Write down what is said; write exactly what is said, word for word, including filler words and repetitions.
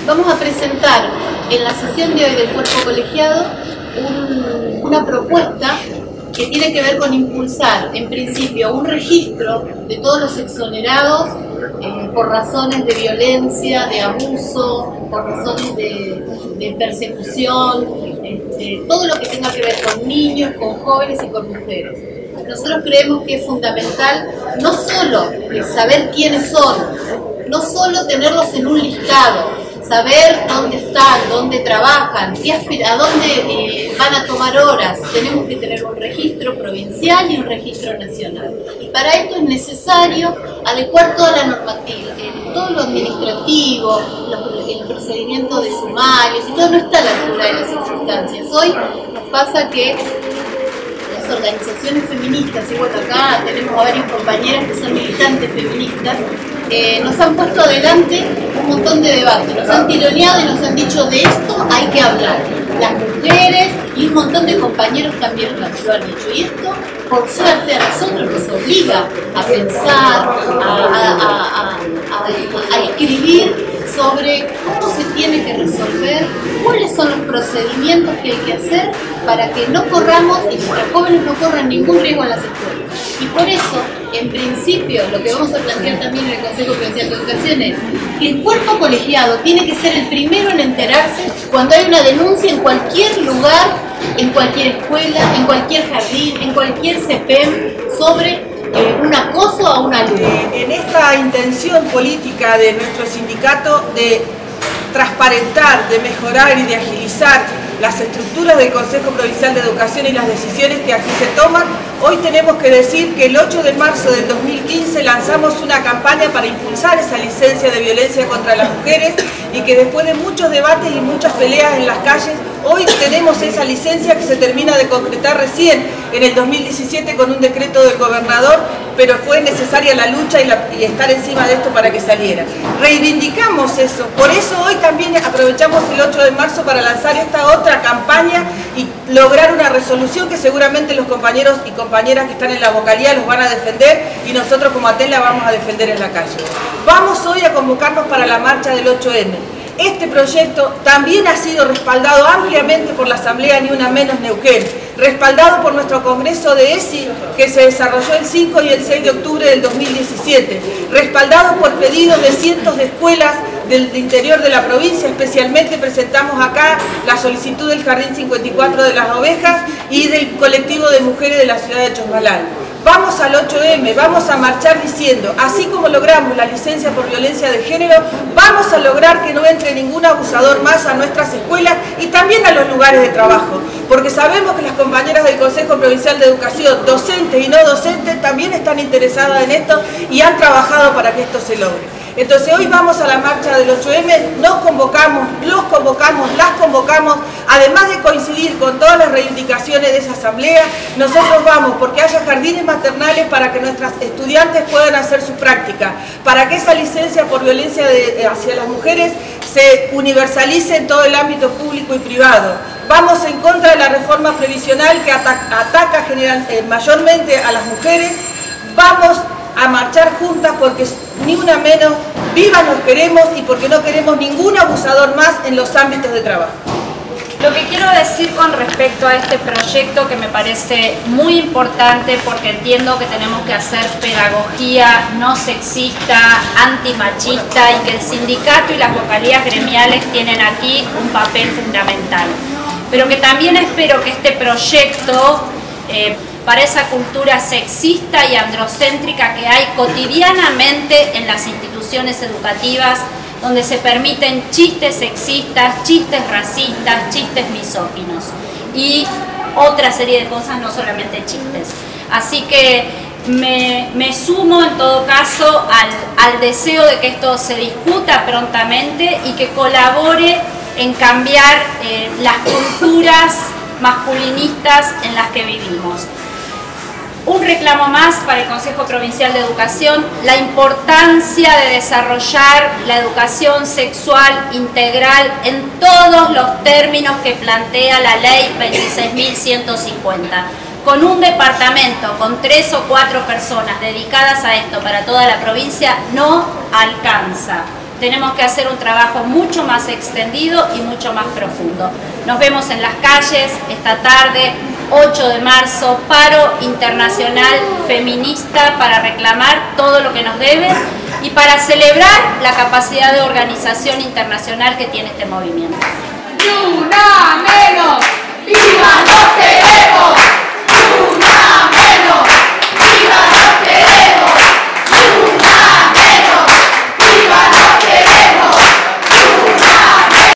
vamos a presentar en la sesión de hoy del cuerpo colegiado un, una propuesta que tiene que ver con impulsar, en principio, un registro de todos los exonerados eh, por razones de violencia, de abuso, por razones de, de persecución, este, todo lo que tenga que ver con niños, con jóvenes y con mujeres. Nosotros creemos que es fundamental no solo saber quiénes son, no solo tenerlos en un listado, saber dónde están, dónde trabajan, qué a dónde eh, van a tomar horas. Tenemos que tener un registro provincial y un registro nacional. Y para esto es necesario adecuar toda la normativa, eh, todo lo administrativo, los, el procedimiento de sumarios y todo no está a la altura de las circunstancias. Hoy nos pasa que las organizaciones feministas, y bueno, acá tenemos a varias compañeras que son militantes feministas, Eh, nos han puesto adelante un montón de debates, nos han tironeado y nos han dicho de esto hay que hablar, las mujeres y un montón de compañeros también lo han dicho, y esto por suerte a nosotros nos obliga a pensar, a, a, a, a, a, a escribir sobre cómo se tiene que resolver, cuáles son los procedimientos que hay que hacer para que no corramos y nuestros jóvenes no corran ningún riesgo en las escuelas. Y por eso, en principio, lo que vamos a plantear también en el Consejo Provincial de Educación es que el cuerpo colegiado tiene que ser el primero en enterarse cuando hay una denuncia en cualquier lugar, en cualquier escuela, en cualquier jardín, en cualquier C P E M sobre eh, un acoso a una alumna. Eh, en esta intención política de nuestro sindicato de transparentar, de mejorar y de agilizar las estructuras del Consejo Provincial de Educación y las decisiones que aquí se toman, hoy tenemos que decir que el ocho de marzo del dos mil quince lanzamos una campaña para impulsar esa licencia de violencia contra las mujeres y que después de muchos debates y muchas peleas en las calles, hoy tenemos esa licencia que se termina de concretar recién en el dos mil diecisiete con un decreto del gobernador, pero fue necesaria la lucha y, la, y estar encima de esto para que saliera. Reivindicamos eso, por eso hoy también aprovechamos el ocho de marzo para lanzar esta otra campaña y lograr una resolución que seguramente los compañeros y compañeras que están en la vocalía los van a defender y nosotros como ATEN la vamos a defender en la calle. Vamos hoy a convocarnos para la marcha del ocho eme. Este proyecto también ha sido respaldado ampliamente por la Asamblea Ni Una Menos Neuquén, respaldado por nuestro Congreso de E S I que se desarrolló el cinco y el seis de octubre del dos mil diecisiete, respaldado por pedidos de cientos de escuelas del interior de la provincia, especialmente presentamos acá la solicitud del Jardín cincuenta y cuatro de las Ovejas y del colectivo de mujeres de la ciudad de Chosmalal. Vamos al ocho eme, vamos a marchar diciendo, así como logramos la licencia por violencia de género, vamos a lograr que no entre ningún abusador más a nuestras escuelas y también a los lugares de trabajo, porque sabemos que las compañeras del Consejo Provincial de Educación, docentes y no docentes, también están interesadas en esto y han trabajado para que esto se logre. Entonces hoy vamos a la marcha del ocho eme, nos convocamos, los convocamos, las convocamos, además de coincidir con todas las reivindicaciones de esa asamblea, nosotros vamos porque haya jardines maternales para que nuestras estudiantes puedan hacer su práctica, para que esa licencia por violencia de, hacia las mujeres se universalice en todo el ámbito público y privado. Vamos en contra de la reforma previsional que ataca, ataca general, eh, mayormente a las mujeres. Vamos a marchar juntas porque ni una menos, vivas nos queremos y porque no queremos ningún abusador más en los ámbitos de trabajo. Lo que quiero decir con respecto a este proyecto que me parece muy importante porque entiendo que tenemos que hacer pedagogía no sexista, antimachista y que el sindicato y las vocalías gremiales tienen aquí un papel fundamental. Pero que también espero que este proyecto eh, para esa cultura sexista y androcéntrica que hay cotidianamente en las instituciones educativas, donde se permiten chistes sexistas, chistes racistas, chistes misóginos y otra serie de cosas, no solamente chistes. Así que me, me sumo en todo caso al, al deseo de que esto se discuta prontamente y que colabore en cambiar eh, las culturas masculinistas en las que vivimos. Un reclamo más para el Consejo Provincial de Educación, la importancia de desarrollar la educación sexual integral en todos los términos que plantea la ley veintiséis mil ciento cincuenta. Con un departamento, con tres o cuatro personas dedicadas a esto para toda la provincia, no alcanza. tenemos que hacer un trabajo mucho más extendido y mucho más profundo. Nos vemos en las calles esta tarde, ocho de marzo, paro internacional feminista para reclamar todo lo que nos deben y para celebrar la capacidad de organización internacional que tiene este movimiento. ¡Ni una menos! ¡Viva los